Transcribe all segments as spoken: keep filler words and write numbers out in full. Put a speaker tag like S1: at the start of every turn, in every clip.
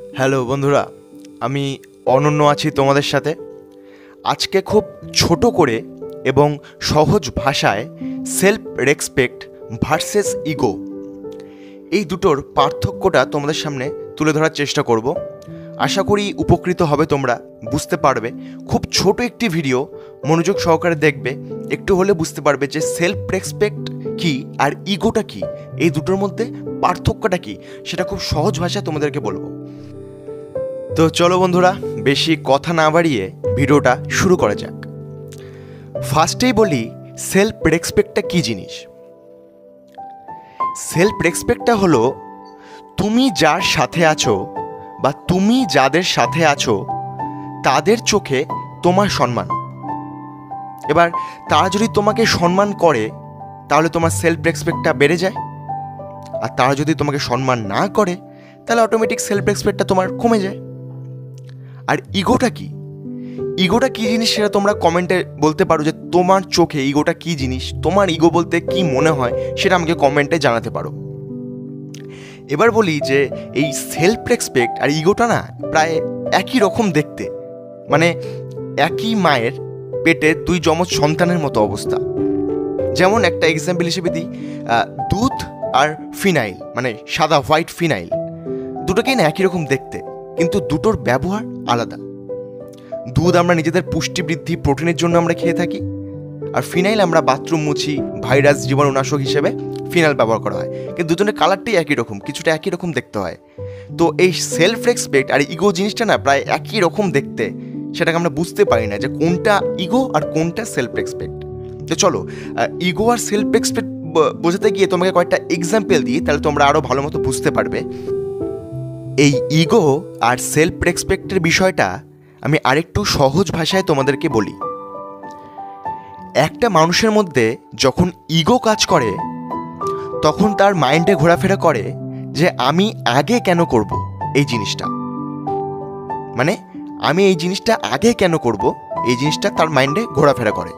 S1: Hello বন্ধুরা, আমি অনন্য আছি তোমাদের সাথে। আজকে খুব ছোট করে এবং সহজ ভাষায় সেলফ রেসপেক্ট ভার্সেস ইগো এই দুটোর পার্থক্যটা তোমাদের সামনে তুলে ধরার চেষ্টা করব। আশা করি উপকৃত হবে, তোমরা বুঝতে পারবে। খুব ছোট একটি ভিডিও, মনোযোগ সহকারে দেখবে, একটু হলে বুঝতে পারবে যে সেলফ রেসপেক্ট কী আর ইগোটা কী, এই দুটোর মধ্যে পার্থক্যটা কী, সেটা খুব সহজ ভাষায় তোমাদেরকে বলবো। তো চলো বন্ধুরা, বেশি কথা না বাড়িয়ে ভিডিওটা শুরু করা যাক। ফার্স্টেই বলি, সেলফ রেসপেক্টটা কী জিনিস। সেলফ রেসপেক্টটা হলো তুমি যার সাথে আছো বা তুমি যাদের সাথে আছো তাদের চোখে তোমার সম্মান। এবার তারা যদি তোমাকে সম্মান করে তাহলে তোমার সেলফ রেসপেক্টটা বেড়ে যায়, আর তারা যদি তোমাকে সম্মান না করে তাহলে অটোমেটিক সেলফ রেসপেক্টটা তোমার কমে যায়। আর ইগোটা কি, ইগোটা কী জিনিস সেটা তোমরা কমেন্টে বলতে পারো যে তোমার চোখে ইগোটা কী জিনিস, তোমার ইগো বলতে কি মনে হয় সেটা আমাকে কমেন্টে জানাতে পারো। এবার বলি যে এই সেলফ রেসপেক্ট আর ইগোটা না প্রায় একই রকম দেখতে, মানে একই মায়ের পেটে দুই যমজ সন্তানের মতো অবস্থা। যেমন একটা এক্সাম্পল হিসেবে দিই, দুধ আর ফিনাইল, মানে সাদা হোয়াইট ফিনাইল, দুটোকেই না একই রকম দেখতে, কিন্তু দুটোর ব্যবহার আলাদা। দুধ আমরা নিজেদের পুষ্টি বৃদ্ধি প্রোটিনের জন্য আমরা খেয়ে থাকি, আর ফিনাইল আমরা বাথরুম মুছি, ভাইরাস জীবাণুনাশক হিসেবে ফিনাইল ব্যবহার করা হয়, কিন্তু দুজনের কালারটাই একই রকম, কিছুটা একই রকম দেখতে হয়। তো এই সেলফ রেসপেক্ট আর ইগো জিনিসটা না প্রায় একই রকম দেখতে, সেটাকে আমরা বুঝতে পারি না যে কোনটা ইগো আর কোনটা সেলফ রেসপেক্ট। তো চলো, ইগো আর সেলফ রেসপেক্ট বোঝাতে গিয়ে তোমাকে কয়েকটা এক্সাম্পল দিই, তাহলে তোমরা আরও ভালো মতো বুঝতে পারবে। এই ইগো আর সেলফ রেসপেক্টের বিষয়টা আমি আরেকটু সহজ ভাষায় তোমাদেরকে বলি। একটা মানুষের মধ্যে যখন ইগো কাজ করে তখন তার মাইন্ডে ঘোরাফেরা করে যে আমি আগে কেন করব এই জিনিসটা, মানে আমি এই জিনিসটা আগে কেন করব, এই জিনিসটা তার মাইন্ডে ঘোরাফেরা করে।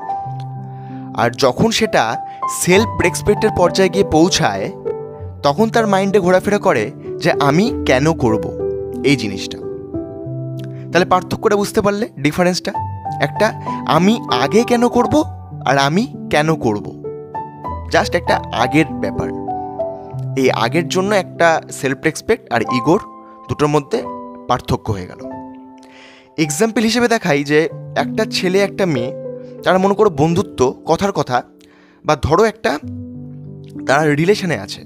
S1: আর যখন সেটা সেলফ রেসপেক্টের পর্যায়ে গিয়ে পৌঁছায় তখন তার মাইন্ডে ঘোরাফেরা করে যে আমি কেন করব এই জিনিসটা। তাহলে পার্থক্যটা বুঝতে পারলে, ডিফারেন্সটা? একটা আমি আগে কেন করব আর আমি কেন করব, জাস্ট একটা আগের ব্যাপার। এই আগের জন্য একটা সেলফ রেসপেক্ট আর ইগোর দুটোর মধ্যে পার্থক্য হয়ে গেল। এক্সাম্পল হিসেবে দেখাই যে একটা ছেলে একটা মেয়ে, তারা মনে করো বন্ধুত্ব, কথার কথা, বা ধরো একটা তারা রিলেশনে আছে।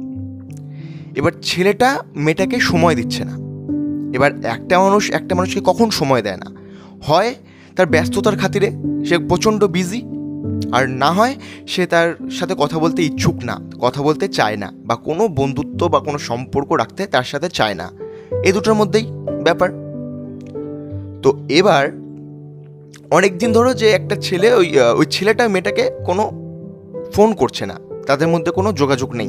S1: এবার ছেলেটা মেয়েটাকে সময় দিচ্ছে না। এবার একটা মানুষ একটা মানুষকে কখন সময় দেয় না, হয় তার ব্যস্ততার খাতিরে, সে প্রচণ্ড বিজি, আর না হয় সে তার সাথে কথা বলতে ইচ্ছুক না, কথা বলতে চায় না, বা কোনো বন্ধুত্ব বা কোনো সম্পর্ক রাখতে তার সাথে চায় না। এই দুটোর মধ্যেই ব্যাপার। তো এবার অনেক দিন ধরো যে একটা ছেলে ওই ওই ছেলেটা মেয়েটাকে কোনো ফোন করছে না, তাদের মধ্যে কোনো যোগাযোগ নেই।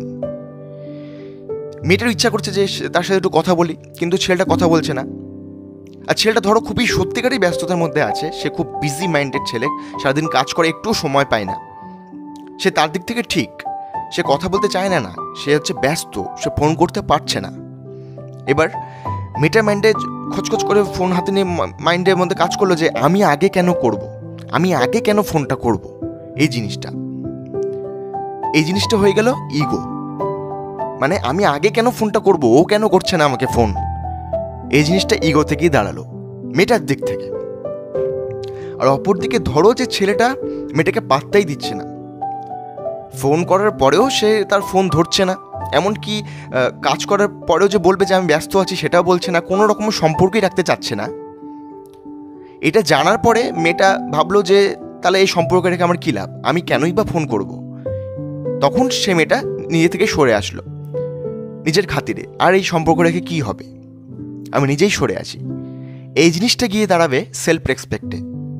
S1: মেয়েটার ইচ্ছা করছে যে তার সাথে একটু কথা বলি, কিন্তু ছেলেটা কথা বলছে না। আর ছেলেটা ধরো খুবই সত্যিকারই ব্যস্ততার মধ্যে আছে, সে খুব বিজি মাইন্ডেড ছেলে, সারাদিন কাজ করে, একটুও সময় পায় না। সে তার দিক থেকে ঠিক, সে কথা বলতে চায় না, না সে হচ্ছে ব্যস্ত, সে ফোন করতে পারছে না। এবার মেয়েটার মাইন্ডে খচখচ করে ফোন হাতে নিয়ে মাইন্ডের মধ্যে কাজ করলো যে আমি আগে কেন করব, আমি আগে কেন ফোনটা করব, এই জিনিসটা এই জিনিসটা হয়ে গেল ইগো। মানে আমি আগে কেন ফোনটা করব, ও কেন করছে না আমাকে ফোন, এই জিনিসটা ইগো থেকেই দাঁড়ালো, মেয়েটার দিক থেকে। আর অপরদিকে ধরো যে ছেলেটা মেয়েটাকে পাত্তাই দিচ্ছে না, ফোন করার পরেও সে তার ফোন ধরছে না, এমনকি কাজ করার পরেও যে বলবে যে আমি ব্যস্ত আছি সেটাও বলছে না, কোনো রকম সম্পর্কই রাখতে চাচ্ছে না। এটা জানার পরে মেয়েটা ভাবলো যে তাহলে এই সম্পর্ক রেখে আমার কী লাভ, আমি কেনই বা ফোন করব। তখন সে মেয়েটা নিজে থেকে সরে আসলো নিজের খাতিরে, আর এই সম্পর্ক রেখে কী হবে, আমি নিজেই সরে আসি। এই জিনিসটা গিয়ে দাঁড়াবে সেলফ রেসপেক্টে।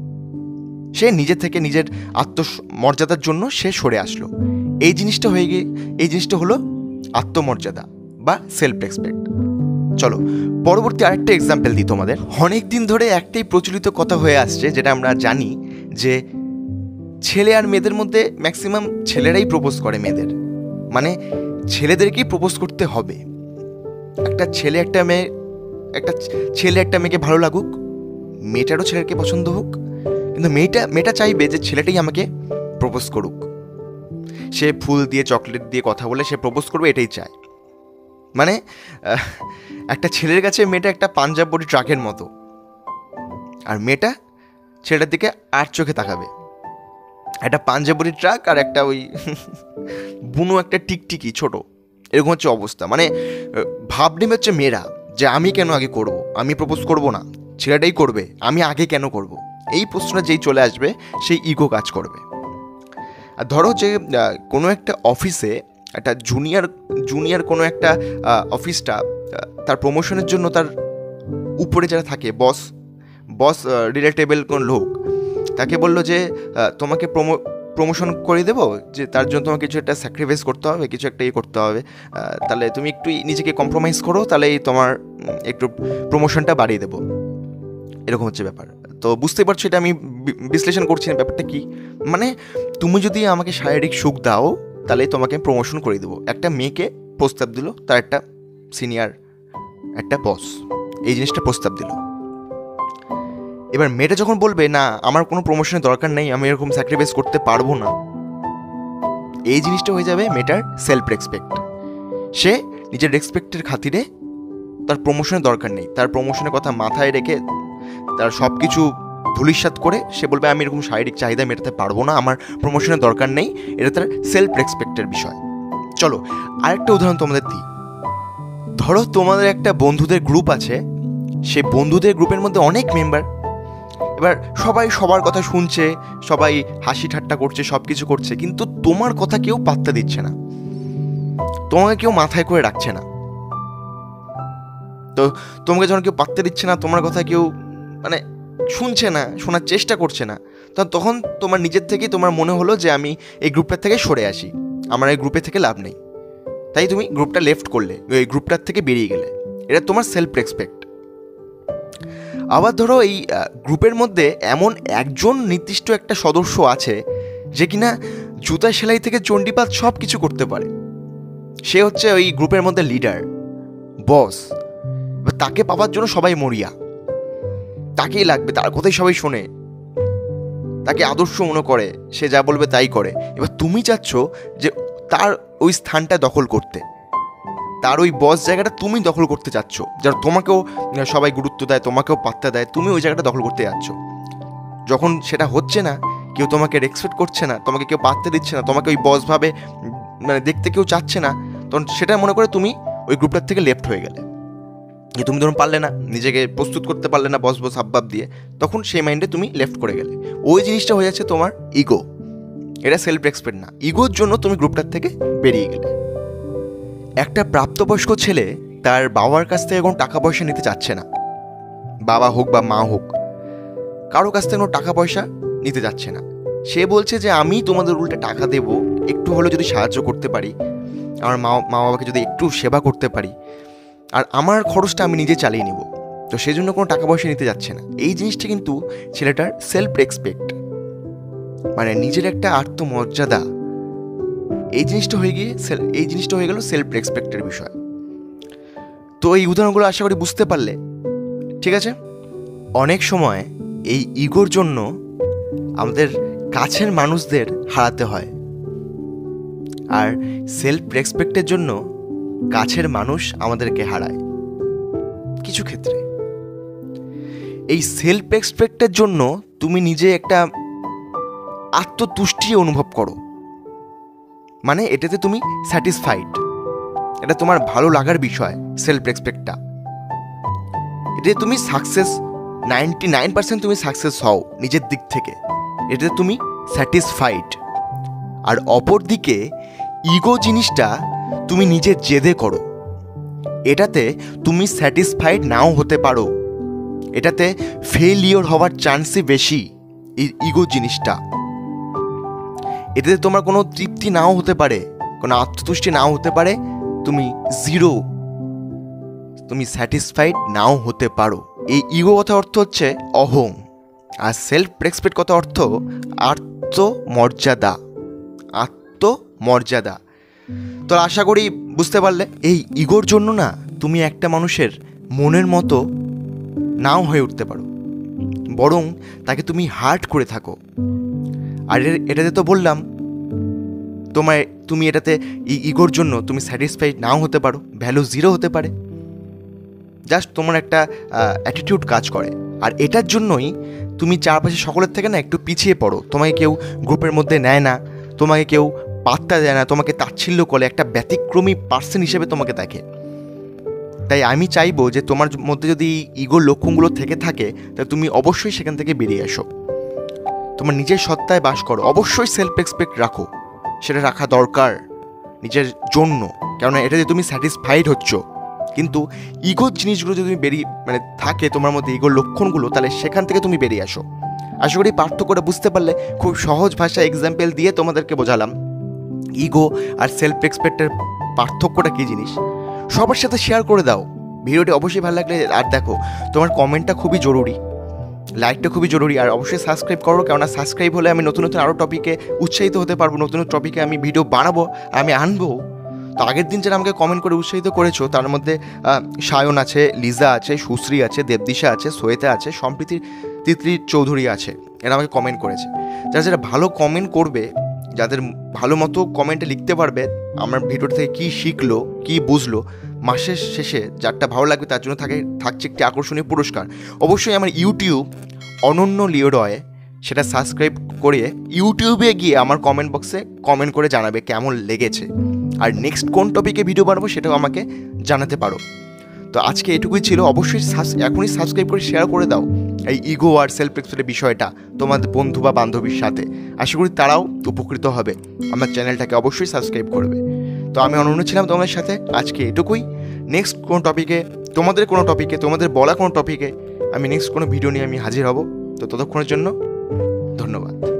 S1: সে নিজে থেকে নিজের আত্মমর্যাদার জন্য সে সরে আসলো। এই জিনিসটা হয়ে গিয়ে এই জিনিসটা হলো আত্মমর্যাদা বা সেলফ রেসপেক্ট। চলো পরবর্তী আরেকটা এক্সাম্পল দিই তোমাদের। অনেক দিন ধরে একটাই প্রচলিত কথা হয়ে আসছে, যেটা আমরা জানি যে ছেলে আর মেয়েদের মধ্যে ম্যাক্সিমাম ছেলেরাই প্রপোজ করে মেয়েদের, মানে ছেলেদেরকেই প্রপোজ করতে হবে। একটা ছেলে একটা মেয়ে একটা ছেলে একটা মেয়েকে ভালো লাগুক, মেয়েটারও ছেলেকে পছন্দ হোক, কিন্তু মেয়েটা মেয়েটা চাইবে যে ছেলেটাই আমাকে প্রপোজ করুক, সে ফুল দিয়ে চকলেট দিয়ে কথা বলে সে প্রপোজ করবে, এটাই চায়। মানে একটা ছেলের কাছে মেয়েটা একটা পাঞ্জাব বডি ট্রাকের মতো, আর মেয়েটা ছেলেটার দিকে আর চোখে তাকাবে। একটা পাঞ্জাব বডি ট্রাক আর একটা ওই বুনো একটা টিকটিকি ছোট, এরকম হচ্ছে অবস্থা। মানে ভাব নেবে হচ্ছে মেয়েরা যে আমি কেন আগে করব, আমি প্রপোজ করব না, ছেলেটাই করবে, আমি আগে কেন করব, এই প্রশ্নটা যেই চলে আসবে সেই ইগো কাজ করবে। আর ধরো যে কোনো একটা অফিসে একটা জুনিয়র জুনিয়র কোনো একটা অফিসটা তার প্রমোশনের জন্য তার উপরে যারা থাকে বস বস রিলেটেবল কোন লোক তাকে বললো যে তোমাকে প্রমো প্রমোশন করে দেবো, যে তার জন্য তোমাকে কিছু একটা স্যাক্রিফাইস করতে হবে, কিছু একটা ইয়ে করতে হবে, তাহলে তুমি একটু নিজেকে কম্প্রোমাইজ করো, তাহলেই তোমার একটু প্রমোশনটা বাড়িয়ে দেবো, এরকম হচ্ছে ব্যাপার। তো বুঝতেই পারছো এটা আমি বিশ্লেষণ করছি না ব্যাপারটা কি। মানে তুমি যদি আমাকে শারীরিক সুখ দাও তাহলে তোমাকে প্রমোশন করে দেবো। একটা মেয়েকে প্রস্তাব দিল তার একটা সিনিয়র একটা বস, এই জিনিসটা প্রস্তাব দিল। এবার মেয়েটা যখন বলবে না আমার কোনো প্রমোশনের দরকার নেই, আমি এরকম স্যাক্রিফাইস করতে পারবো না, এই জিনিসটা হয়ে যাবে মেয়েটার সেলফ রেসপেক্ট। সে নিজের রেসপেক্টের খাতিরে তার প্রমোশনের দরকার নেই, তার প্রমোশনের কথা মাথায় রেখে তার সব কিছু ধূলিসাৎ করে সে বলবে আমি এরকম শারীরিক চাহিদা মেটাতে পারবো না, আমার প্রমোশনের দরকার নেই, এটা তার সেলফ রেসপেক্টের বিষয়। চলো আরেকটা উদাহরণ তোমাদের দিই। ধরো তোমাদের একটা বন্ধুদের গ্রুপ আছে, সেই বন্ধুদের গ্রুপের মধ্যে অনেক মেম্বার, এবার সবাই সবার কথা শুনছে, সবাই হাসি ঠাট্টা করছে, সব কিছু করছে, কিন্তু তোমার কথা কেউ পাত্তা দিচ্ছে না, তোমাকে কেউ মাথায় করে রাখছে না। তো তোমাকে যখন কেউ পাত্তা দিচ্ছে না, তোমার কথা কেউ মানে শুনছে না, শোনার চেষ্টা করছে না, তখন তোমার নিজের থেকেই তোমার মনে হলো যে আমি এই গ্রুপটার থেকে সরে আসি, আমার এই গ্রুপে থেকে লাভ নেই, তাই তুমি গ্রুপটা লেফট করলে, এই গ্রুপটার থেকে বেরিয়ে গেলে, এটা তোমার সেলফ রেসপেক্ট। আবার ধরো এই গ্রুপের মধ্যে এমন একজন নির্দিষ্ট একটা সদস্য আছে যে কিনা জুতা সেলাই থেকে চণ্ডীপাত সব কিছু করতে পারে, সে হচ্ছে ওই গ্রুপের মধ্যে লিডার, বস, তাকে পাওয়ার জন্য সবাই মরিয়া, তাকেই লাগবে, তার কথাই সবাই শোনে, তাকে আদর্শ মনে করে, সে যা বলবে তাই করে। এবার তুমি চাচ্ছ যে তার ওই স্থানটা দখল করতে, তার ওই বস জায়গাটা তুমি দখল করতে চাচ্ছ, যারা তোমাকেও সবাই গুরুত্ব দেয়, তোমাকেও পাত্তা দেয়, তুমি ওই জায়গাটা দখল করতে যাচ্ছ। যখন সেটা হচ্ছে না, কেউ তোমাকে রেসপেক্ট করছে না, তোমাকে কেউ পাত্তা দিচ্ছে না, তোমাকে ওই বস ভাবে মানে দেখতে কেউ চাচ্ছে না, তখন সেটা মনে করে তুমি ওই গ্রুপটার থেকে লেফট হয়ে গেলে, যে তুমি ধরুন পারলে না, নিজেকে প্রস্তুত করতে পারলে না বস বস হাবভাব দিয়ে, তখন সেই মাইন্ডে তুমি লেফট করে গেলে। ওই জিনিসটা হয়ে যাচ্ছে তোমার ইগো, এটা সেলফ রেসপেক্ট না, ইগোর জন্য তুমি গ্রুপটার থেকে বেরিয়ে গেলে। একটা প্রাপ্তবয়স্ক ছেলে তার বাবার কাছ থেকে কোনো টাকা পয়সা নিতে চাচ্ছে না, বাবা হোক বা মা হোক, কারো কাছ থেকে কোনো টাকা পয়সা নিতে যাচ্ছে না। সে বলছে যে আমি তোমাদের উল্টে টাকা দেব, একটু হলেও যদি সাহায্য করতে পারি, আমার মা মা বাবাকে যদি একটু সেবা করতে পারি, আর আমার খরচটা আমি নিজে চালিয়ে নেব, তো সেই জন্য কোনো টাকা পয়সা নিতে যাচ্ছে না। এই জিনিসটা কিন্তু ছেলেটার সেলফ রেসপেক্ট, মানে নিজের একটা আত্মমর্যাদা, এই জিনিসটা হয়ে গিয়ে এই জিনিসটা হয়ে গেল সেলফ রেসপেক্টের বিষয়। তো এই উদাহরণগুলো আশা করি বুঝতে পারলে, ঠিক আছে? অনেক সময় এই ইগোর জন্য আমাদের কাছের মানুষদের হারাতে হয়, আর সেলফ রেসপেক্টের জন্য কাছের মানুষ আমাদেরকে হারায় কিছু ক্ষেত্রে। এই সেলফ রেসপেক্টের জন্য তুমি নিজে একটা আত্মতুষ্টি অনুভব করো, মানে এটাতে তুমি স্যাটিসফাইড, এটা তোমার ভালো লাগার বিষয়। সেলফ রেসপেক্টটা এটাতে তুমি সাকসেস, নাইনটি নাইন পার্সেন্ট তুমি সাকসেস হও নিজের দিক থেকে, এটাতে তুমি স্যাটিসফাইড। আর অপর দিকে ইগো জিনিসটা তুমি নিজের জেদে করো, এটাতে তুমি স্যাটিসফাইড নাও হতে পারো, এটাতে ফেলিওর হওয়ার চান্সই বেশি। এই ইগো জিনিসটা, এটাতে তোমার কোনো তৃপ্তি নাও হতে পারে, কোনো আত্মতুষ্টি নাও হতে পারে, তুমি জিরো, তুমি স্যাটিসফাইড নাও হতে পারো। এই ইগো কথা অর্থ হচ্ছে অহং, আর সেলফ রেসপেক্ট কথা অর্থ আত্মমর্যাদা, আত্মমর্যাদা। তো আশা করি বুঝতে পারলে। এই ইগোর জন্য না তুমি একটা মানুষের মনের মতো নাও হয়ে উঠতে পারো, বরং তাকে তুমি হার্ট করে থাকো। আর এটাতে তো বললাম তোমার তুমি এটাতে ইগোর জন্য তুমি স্যাটিসফাইড নাও হতে পারো, ভ্যালু জিরো হতে পারে, জাস্ট তোমার একটা অ্যাটিটিউড কাজ করে। আর এটার জন্যই তুমি চারপাশে সকলের থেকে না একটু পিছিয়ে পড়ো, তোমাকে কেউ গ্রুপের মধ্যে নেয় না, তোমাকে কেউ পাত্তা দেয় না, তোমাকে তাচ্ছিল্য করে, একটা ব্যতিক্রমী পার্সন হিসেবে তোমাকে দেখে। তাই আমি চাইবো যে তোমার মধ্যে যদি ইগোর লক্ষণগুলো থেকে থাকে তাহলে তুমি অবশ্যই সেখান থেকে বেরিয়ে এসো, তোমার নিজের সত্তায় বাস করো। অবশ্যই সেলফ রেসপেক্ট রাখো, সেটা রাখা দরকার নিজের জন্য, কেননা এটা যে তুমি স্যাটিসফাইড হচ্ছ। কিন্তু ইগোর জিনিসগুলো যদি তুমি বেরিয়ে মানে থাকে তোমার মধ্যে ইগোর লক্ষণগুলো, তাহলে সেখান থেকে তুমি বেরিয়ে আসো। আশা করি পার্থক্যটা বুঝতে পারলে। খুব সহজ ভাষা এক্সাম্পল দিয়ে তোমাদেরকে বোঝালাম ইগো আর সেলফ রেসপেক্টের পার্থক্যটা কী জিনিস। সবার সাথে শেয়ার করে দাও ভিডিওটি অবশ্যই ভালো লাগলে। আর দেখো, তোমার কমেন্টটা খুবই জরুরি, লাইকটা খুবই জরুরি, আর অবশ্যই সাবস্ক্রাইব করো, কেননা সাবস্ক্রাইব হলে আমি নতুন নতুন আরও টপিকে উৎসাহিত হতে পারবো, নতুন নতুন টপিকে আমি ভিডিও বানাবো আর আমি আনবো। তো আগের দিন যারা আমাকে কমেন্ট করে উৎসাহিত করেছো তার মধ্যে সায়ন আছে, লিজা আছে, সুশ্রী আছে, দেবদিশা আছে, সোয়েতা আছে, সম্প্রীতি তিতলি চৌধুরী আছে, এরা আমাকে কমেন্ট করেছে। যারা যারা ভালো কমেন্ট করবে, যাদের ভালো মতো কমেন্টে লিখতে পারবে আমার ভিডিওটা থেকে কী শিখলো, কী বুঝলো, মাসের শেষে যারটা ভালো লাগবে তার জন্য থাকে থাকছে একটি আকর্ষণীয় পুরস্কার। অবশ্যই আমার ইউটিউব অনন্য লিওরয় সেটা সাবস্ক্রাইব করে ইউটিউবে গিয়ে আমার কমেন্ট বক্সে কমেন্ট করে জানাবে কেমন লেগেছে, আর নেক্সট কোন টপিকে ভিডিও বানাবো সেটাও আমাকে জানাতে পারো। তো আজকে এটুকুই ছিল। অবশ্যই এখনই সাবস্ক্রাইব করে শেয়ার করে দাও এই ইগো আর সেলফ রেসপেক্টের বিষয়টা তোমাদের বন্ধু বা বান্ধবীর সাথে। আশা করি তারাও উপকৃত হবে, আমার চ্যানেলটাকে অবশ্যই সাবস্ক্রাইব করবে। তো আমি অনন্য ছিলাম তোমাদের সাথে, আজকে এটুকুই। নেক্সট কোনো টপিকে, তোমাদের কোনো টপিকে, তোমাদের বলা কোনো টপিকে আমি নেক্সট কোনো ভিডিও নিয়ে আমি হাজির হব। তো ততক্ষণের জন্য ধন্যবাদ।